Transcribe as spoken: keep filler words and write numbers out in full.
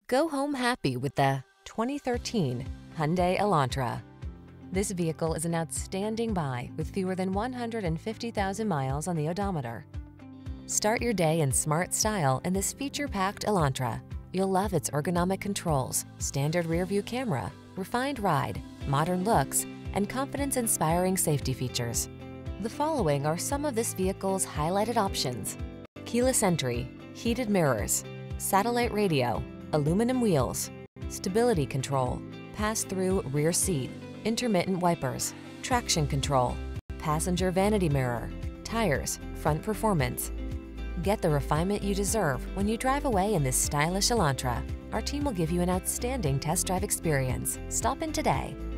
Go home happy with the twenty thirteen Hyundai Elantra. This vehicle is an outstanding buy with fewer than one hundred fifty thousand miles on the odometer. Start your day in smart style in this feature-packed Elantra. You'll love its ergonomic controls, standard rear-view camera, refined ride, modern looks, and confidence-inspiring safety features. The following are some of this vehicle's highlighted options: keyless entry, heated mirrors, satellite radio, aluminum wheels, stability control, pass-through rear seat, intermittent wipers, traction control, passenger vanity mirror, tires, front performance. Get the refinement you deserve when you drive away in this stylish Elantra. Our team will give you an outstanding test drive experience. Stop in today.